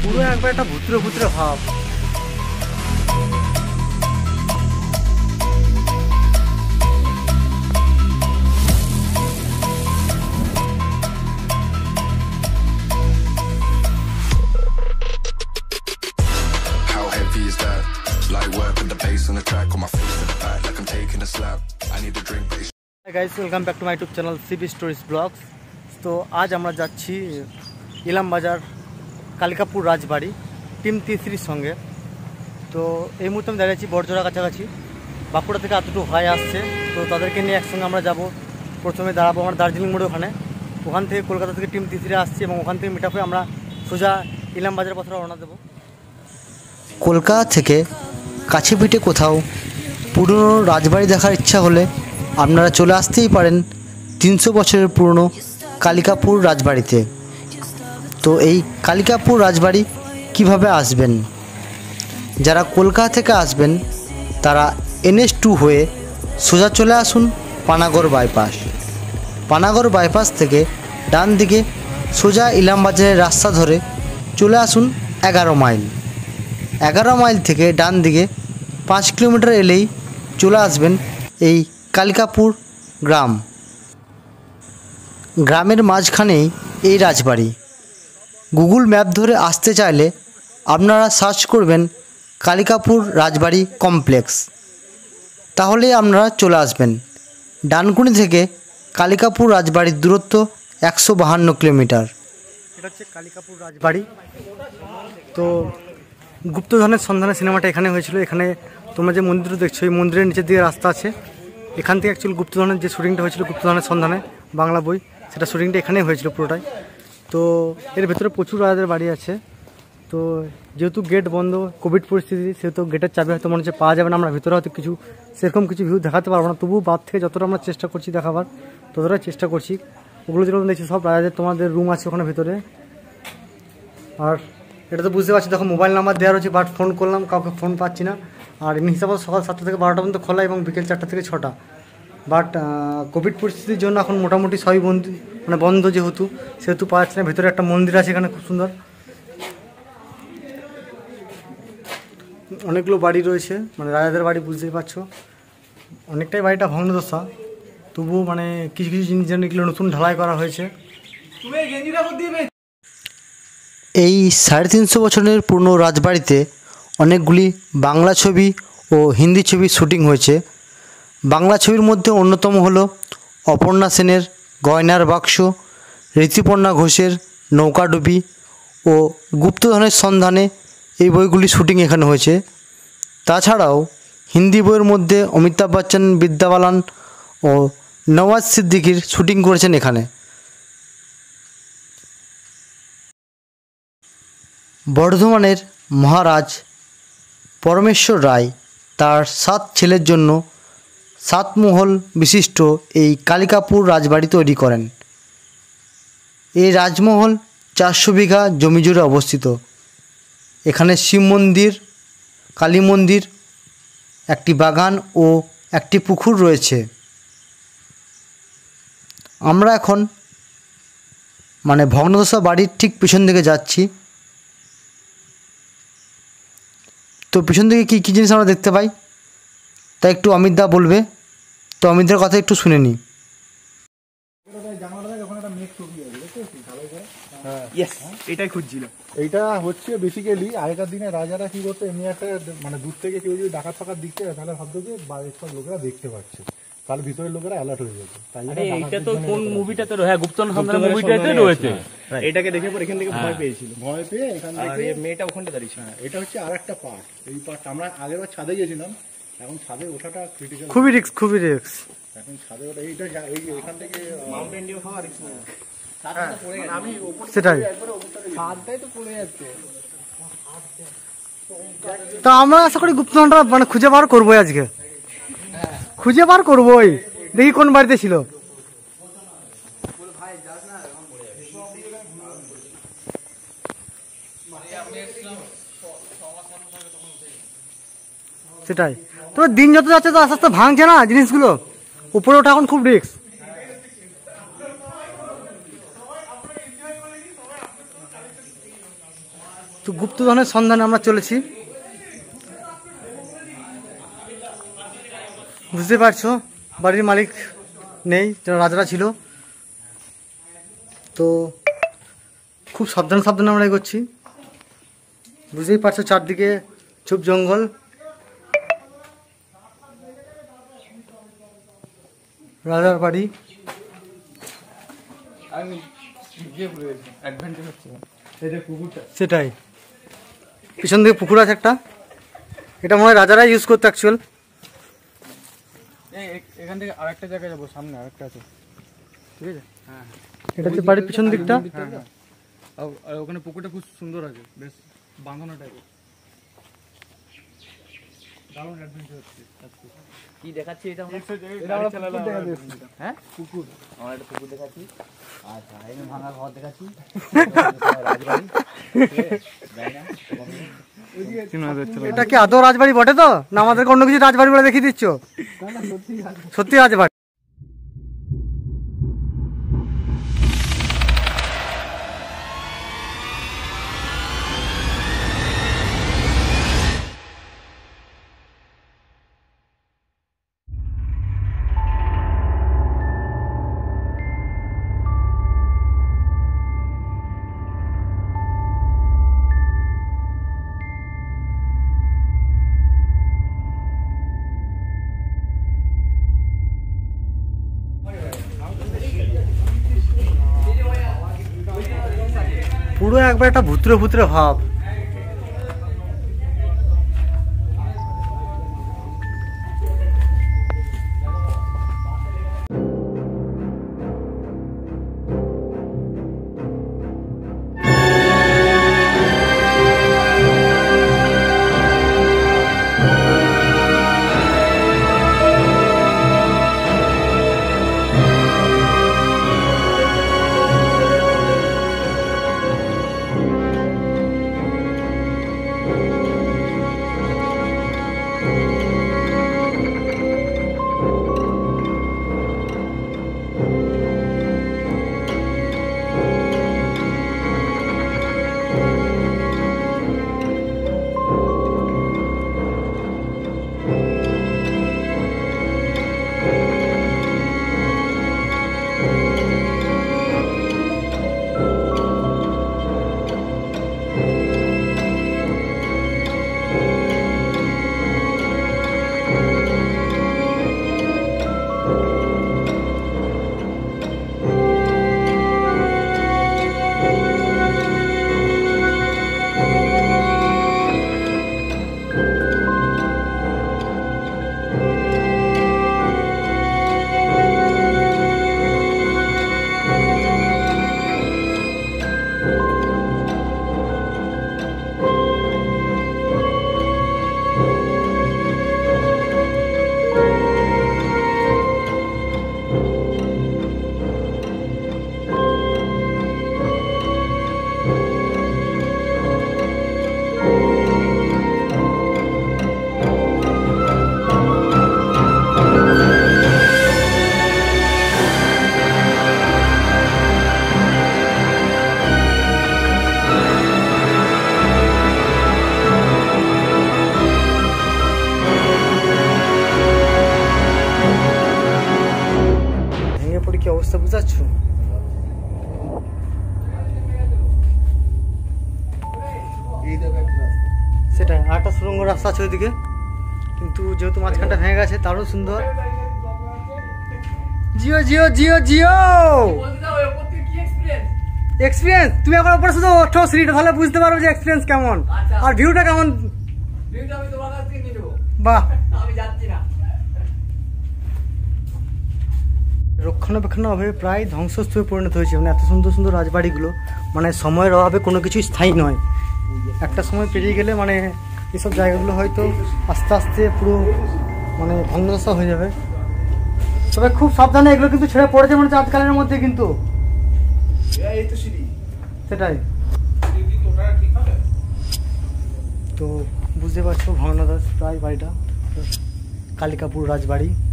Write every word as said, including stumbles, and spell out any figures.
পুরো একবার একটা ভুতুরে ভুতুরে ভাব। Guys, welcome back to my YouTube channel CB stories vlogs. তো আজ আমরা যাচ্ছি ইলামবাজার কালিকাপুর রাজবাড়ি টিম তিসরির সঙ্গে। তো এই মুহূর্তে আমি দাঁড়িয়েছি বড়জোড়া কাছাকাছি, বাঁকুড়া থেকে এতটুকু ভাই আসছে। তো তাদেরকে নিয়ে একসঙ্গে আমরা যাব। প্রথমে দাঁড়াবো আমার দার্জিলিং মোড়ে, ওখানে ওখান থেকে কলকাতা থেকে টিম তিসরি আসছে এবং ওখান থেকে মিট আপ হয়ে আমরা সোজা ইলামবাজার পথে রওনা দেবো। কলকাতা থেকে কাছে পিঠে কোথাও পুরনো রাজবাড়ি দেখার ইচ্ছা হলে আপনারা চলে আসতেই পারেন তিনশো বছরের পুরনো কালিকাপুর রাজবাড়িতে। তো এই কালিকাপুর রাজবাড়ি কিভাবে আসবেন? যারা কলকাতা থেকে আসবেন তারা এনএস টু হয়ে সোজা চলে আসুন পানাগড় বাইপাস। পানাগড় বাইপাস থেকে ডান দিকে সোজা ইলামবাজারের রাস্তা ধরে চলে আসুন এগারো মাইল। এগারো মাইল থেকে ডান দিকে পাঁচ কিলোমিটার এলেই চলে আসবেন এই কালিকাপুর গ্রাম। গ্রামের মাঝখানেই এই রাজবাড়ি। গুগল ম্যাপ ধরে আসতে চাইলে আপনারা সার্চ করবেন কালিকাপুর রাজবাড়ি কমপ্লেক্স, তাহলেই আপনারা চলে আসবেন। ডানকুনি থেকে কালিকাপুর রাজবাড়ির দূরত্ব একশো বাহান্ন কিলোমিটার। এটা হচ্ছে কালিকাপুর রাজবাড়ি। তো গুপ্তধনের সন্ধানে সিনেমাটা এখানে হয়েছিল। এখানে তোমরা যে মন্দির দেখছো, এই মন্দিরের নিচের দিকে রাস্তা আছে। এখান থেকে অ্যাকচুয়ালি গুপ্তধনের যে শুটিংটা হয়েছিল, গুপ্তধনের সন্ধানে বাংলা বই, সেটা শুটিংটা এখানেই হয়েছিল পুরোটাই। তো এর ভেতরে প্রচুর রাজাদের বাড়ি আছে। তো যেহেতু গেট বন্ধ, কোভিড পরিস্থিতি, সেহেতু গেটের চাবি হয়তো মনে হচ্ছে পাওয়া যাবে না। আমরা ভেতরে হয়তো কিছু সেরকম কিছু ভিউ দেখাতে পারবো না, তবুও বাদ থেকে যতটা আমরা চেষ্টা করছি দেখাবার ততটাই চেষ্টা করছি। ওগুলো যেরকম দেখছি সব রাজাদের তোমাদের রুম আছে ওখানে ভেতরে। আর এটা তো বুঝতে পারছি, দেখো মোবাইল নাম্বার দেওয়া রয়েছে, বাট ফোন করলাম কাউকে ফোন পাচ্ছি না। আর এমনি হিসাবে সকাল সাতটা থেকে বারোটা পর্যন্ত খোলা এবং বিকেল চারটা থেকে ছটা। বাট কোভিড পরিস্থিতির জন্য এখন মোটামুটি সবই বন্ধ, মানে বন্ধ যেহেতু, সেহেতু পাওয়া যাচ্ছে না। ভেতরে একটা মন্দির আছে এখানে খুব সুন্দর, অনেকগুলো বাড়ি রয়েছে, মানে রাজাদের বাড়ি, বুঝতেই পারছো। অনেকটাই বাড়িটা ভগ্নদশা, তবুও মানে কিছু কিছু জিনিস যেন এগুলো নতুন ঢালাই করা হয়েছে। এই সাড়ে তিনশো বছরের পুরনো রাজবাড়িতে অনেকগুলি বাংলা ছবি ও হিন্দি ছবির শুটিং হয়েছে। বাংলা ছবির মধ্যে অন্যতম হলো অপর্ণা সেনের গয়নার বাক্স, ঋতুপর্ণা ঘোষের নৌকাডুবি ও গুপ্তধনের সন্ধানে, এই বইগুলি শুটিং এখানে হয়েছে। তাছাড়াও হিন্দি বইয়ের মধ্যে অমিতাভ বচ্চন, বিদ্যা বালান ও নওয়াজ সিদ্দিকির শুটিং করেছেন এখানে। বর্ধমানের মহারাজ পরমেশ্বর রায় তার সাত ছেলের জন্য সাতমহল বিশিষ্ট এই কালিকাপুর রাজবাড়ি তৈরি করেন। এই রাজমহল চারশো বিঘা জমি জুড়ে অবস্থিত। এখানে শিব মন্দির, কালী মন্দির, একটি বাগান ও একটি পুকুর রয়েছে। আমরা এখন মানে ভগ্নদশা বাড়ির ঠিক পিছন দিকে যাচ্ছি। তো পিছন দিকে কী কী জিনিস আমরা দেখতে পাই তা একটু অমিত দা বলবে। তো অমিতদার কথা একটু শুনে নিই। এটাই খুঁজছিল। এইটা হচ্ছে বেসিক্যালি আগেকার দিনে রাজারা কি করতো, এমনি একটা মানে দূর থেকে কেউ যদি ডাকাত ফাকাত দিচ্ছে তাহলে ভাবতো যে বাইরের লোকেরা দেখতে পাচ্ছে, তাহলে ভিতরের লোকেরা অ্যালার্ট হয়ে যেত। তাই এইটা তো কোন মুভিটাতে, হ্যাঁ গুপ্তধন সন্ধান মুভিটাতে রয়েছে। এটাকে দেখে পর এখান থেকে ভয় পেয়েছিল, ভয় পেয়ে এখান থেকে মেয়েটা ওখানটা দাঁড়িয়েছিল। এটা হচ্ছে আর একটা পার্ট। এই পার্ট আমরা আগেরবার ছাদে গেছিলাম, এখন ছাদে ওঠাটা ক্রিটিক্যাল, খুবই রিস্ক, খুবই রিস্ক। এখন ছাদে ওঠা এইটা এখান থেকে মাউন্টেন ডিউ হওয়া রিস্ক না, আমি সেটাই ছাদটাই তো পড়ে যাচ্ছে। তো আমরা আশা করি গুপ্তধনটা মানে খুঁজে বার করবো, আজকে খুঁজে বার করবোই, দেখি কোন বাড়িতে ছিল। সেটাই তো, দিন যত যাচ্ছে তো আস্তে আস্তে ভাঙছে না জিনিসগুলো, উপরে ওঠা এখন খুব রিস্ক। তো গুপ্তধনের সন্ধানে আমরা চলেছি। বুঝতে পারছো বাড়ির মালিক নেই, যারা রাজারা ছিল। তো খুব সাবধানে সাবধানে আমরা এগোচ্ছি। বুঝতেই পারছো চারদিকে চুপ জঙ্গল। রাজার বাড়ি। সেটাই, পিছন দিকে পুকুর আছে একটা, এটা মনে হয় রাজারাই ইউজ করতো অ্যাকচুয়াল। এখান থেকে আরেকটা জায়গায় যাবো, সামনে আরেকটা আছে, ঠিক আছে? হ্যাঁ, এটা হচ্ছে বাড়ির পিছন দিকটা। আর ওখানে পুকুরটা খুব সুন্দর আছে, বেশ বাঁধানো টাইপের, দারুণ অ্যাডভেঞ্চার হচ্ছে। কি দেখাচ্ছি এটা? এটা আমরা পুকুর দেখাতে এসেছি। হ্যাঁ, পুকুর, আমরা একটা পুকুর দেখাচ্ছি। আচ্ছা, এই ভাঙা ঘর দেখাচ্ছি। এটা কি আদৌ রাজবাড়ি বটে তো, না আমাদেরকে অন্য কিছু রাজবাড়ি বলে দেখিয়ে দিচ্ছ? সত্যি রাজবাড়ি। পুরো একবার একটা ভুতুরে ভুতুরে ভাব। কি অবস্থা বুঝাচ্ছ? সেটাই, আরেকটা সুরঙ্গ রাস্তা আছে ওইদিকে, কিন্তু যেহেতু মাঝখানটা ভেঙে গেছে তারও সুন্দর। জিও জিও জিও জিও এক্সপিরিয়েন্স। তুমি এখন উপরে শুধু ওঠো সিঁড়িটা, তাহলে বুঝতে পারবে যে এক্সপিরিয়েন্স কেমন আর ভিউটা কেমন। বাহ, রক্ষণাবেক্ষণের অভাবে প্রায় ধ্বংসস্তূপে পরিণত হয়েছে। মানে এত সুন্দর সুন্দর রাজবাড়িগুলো মানে সময়ের অভাবে কোনো কিছুই স্থায়ী নয়। একটা সময় পেরিয়ে গেলে মানে এসব জায়গাগুলো হয়তো আস্তে আস্তে পুরো মানে ধ্বংসদশা হয়ে যাবে। তবে খুব সাবধানে, এগুলো কিন্তু ছেড়ে পড়েছে মানে চাঁদকালের মধ্যে, কিন্তু সেটাই। তো বুঝতে পারছো ভগ্নদশ প্রায় বাড়িটা, কালিকাপুর রাজবাড়ি।